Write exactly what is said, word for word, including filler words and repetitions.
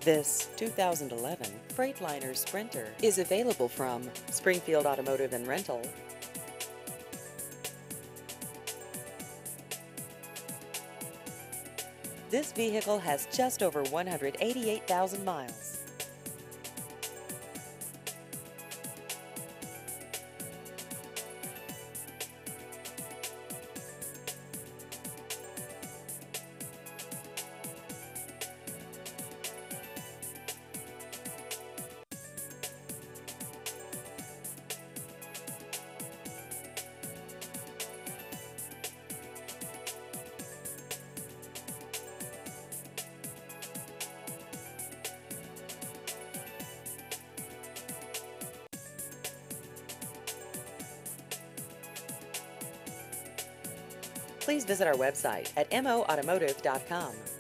This two thousand eleven Freightliner Sprinter is available from Springfield Automotive and Rental. This vehicle has just over one hundred eighty-eight thousand miles. Please visit our website at m o automotive dot com.